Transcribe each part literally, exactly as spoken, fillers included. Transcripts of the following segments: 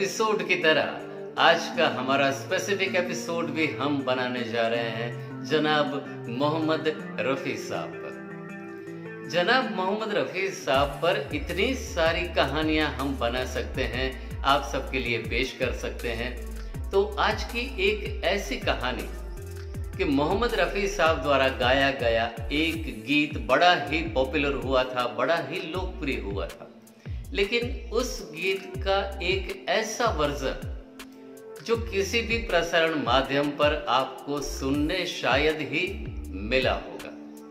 Episode की तरह आज का हमारा स्पेसिफिक एपिसोड भी हम बनाने जा रहे हैं जनाब मोहम्मद रफी साहब पर। जनाब मोहम्मद रफी साहब पर इतनी सारी कहानियां हम बना सकते हैं, आप सबके लिए पेश कर सकते हैं। तो आज की एक ऐसी कहानी कि मोहम्मद रफी साहब द्वारा गाया गया एक गीत बड़ा ही पॉपुलर हुआ था, बड़ा ही लोकप्रिय हुआ था, लेकिन उस गीत का एक ऐसा वर्जन जो किसी भी प्रसारण माध्यम पर आपको सुनने शायद ही मिला होगा।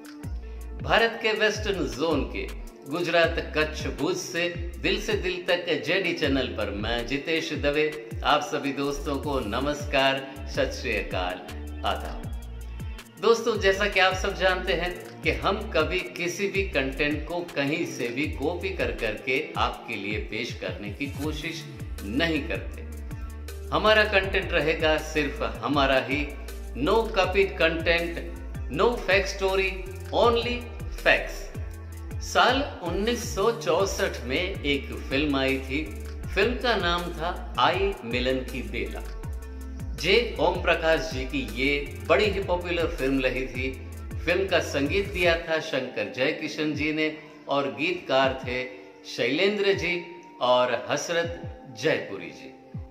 भारत के वेस्टर्न जोन के गुजरात, कच्छ, भुज से दिल से दिल तक जेडी चैनल पर मैं जितेश दवे आप सभी दोस्तों को नमस्कार, सत श्री अकाल, आदाब। दोस्तों, जैसा कि आप सब जानते हैं कि हम कभी किसी भी कंटेंट को कहीं से भी कॉपी कर करके आपके लिए पेश करने की कोशिश नहीं करते। हमारा कंटेंट रहेगा सिर्फ हमारा ही, no copied content, no fake story, only facts. साल उन्नीस सौ चौसठ में एक फिल्म आई थी। फिल्म का नाम था आई मिलन की बेला। जे ओम प्रकाश जी की ये बड़ी ही पॉपुलर फिल्म रही थी। फिल्म का संगीत दिया था शंकर जयकिशन जी ने और गीतकार थे शैलेंद्र जी और हसरत जयपुरी जी।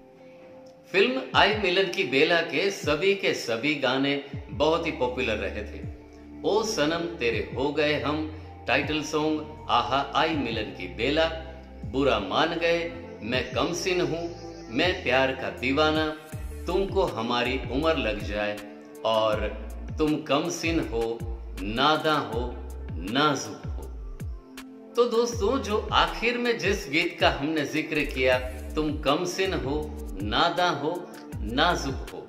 फिल्म आई मिलन की बेला के सभी के सभी गाने बहुत ही पॉपुलर रहे थे। ओ सनम तेरे हो गए हम, टाइटल सॉन्ग, आहा आई मिलन की बेला, बुरा मान गए, मैं कमसिन हूं, मैं प्यार का दीवाना, तुमको हमारी उम्र लग जाए और तुम कमसिन हो, नादा हो, नाजुक हो। तो दोस्तों, जो आखिर में जिस गीत का हमने जिक्र किया, तुम कमसिन हो, नादा हो, नाजुक हो,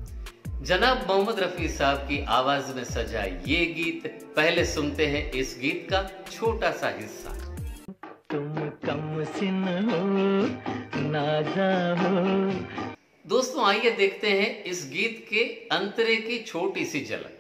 जनाब मोहम्मद रफी साहब की आवाज में सजा ये गीत। पहले सुनते हैं इस गीत का छोटा सा हिस्सा। तुम कमसिन हो, नादा हो। दोस्तों, आइए देखते हैं इस गीत के अंतरे की छोटी सी झलक।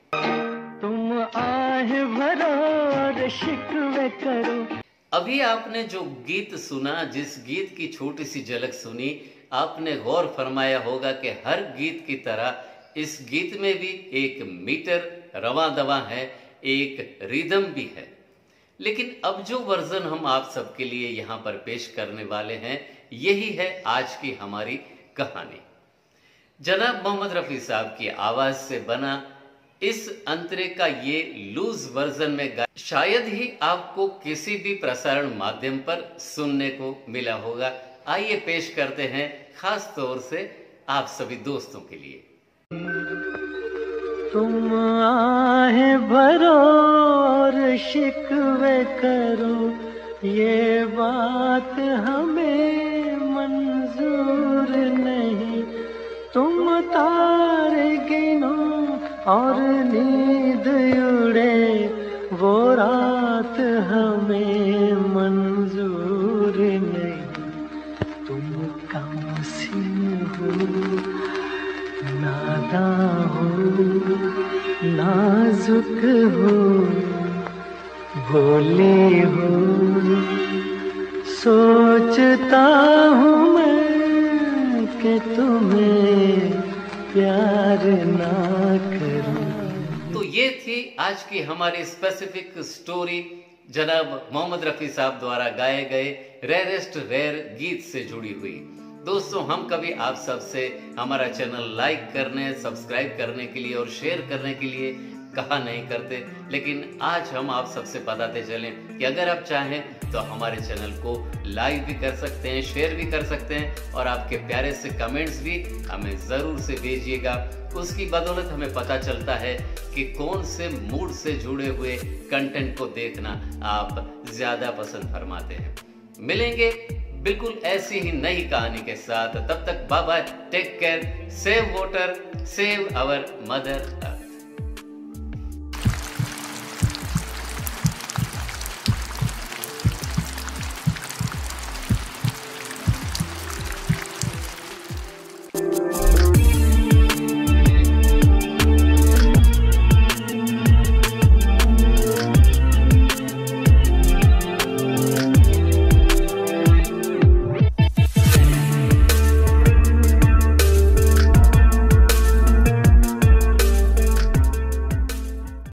तुम आह भरो और शिकवे करो। अभी आपने जो गीत सुना, जिस गीत की छोटी सी झलक सुनी, आपने गौर फरमाया होगा कि हर गीत की तरह इस गीत में भी एक मीटर रवां दवां है, एक रिदम भी है। लेकिन अब जो वर्जन हम आप सबके लिए यहाँ पर पेश करने वाले हैं, यही है आज की हमारी कहानी। जनाब मोहम्मद रफी साहब की आवाज से बना इस अंतरे का ये लूज वर्जन में गा शायद ही आपको किसी भी प्रसारण माध्यम पर सुनने को मिला होगा। आइए पेश करते हैं खास तौर से आप सभी दोस्तों के लिए। तुम आहे भरो और शिकवे करो, ये बात हमें मंजूर नहीं। तुम तारे गिनो और नींद उड़े, वो रात हमें मंजूर नहीं। तुम कमसिन हो, नादा हो, नाजुक हो, भोले हो, सोचता हूँ मैं कि तुम्हें प्यार ना करूं। तो ये थी आज की हमारी स्पेसिफिक स्टोरी, जनाब मोहम्मद रफी साहब द्वारा गाए गए रेयरेस्ट रेयर गीत से जुड़ी हुई। दोस्तों, हम कभी आप सबसे हमारा चैनल लाइक करने, सब्सक्राइब करने के लिए और शेयर करने के लिए कहा नहीं करते, लेकिन आज हम आप सबसे बताते चलें कि अगर आप चाहें तो हमारे चैनल को लाइक भी कर सकते हैं, शेयर भी कर सकते हैं और आपके प्यारे से कमेंट्स भी हमें ज़रूर से भेजिएगा। उसकी बदौलत हमें पता चलता है कि कौन से मूड से जुड़े हुए कंटेंट को देखना आप ज़्यादा पसंद फरमाते हैं। मिलेंगे बिल्कुल ऐसी ही नई कहानी के साथ। तब तक bye bye, take care, save water, save our mother earth.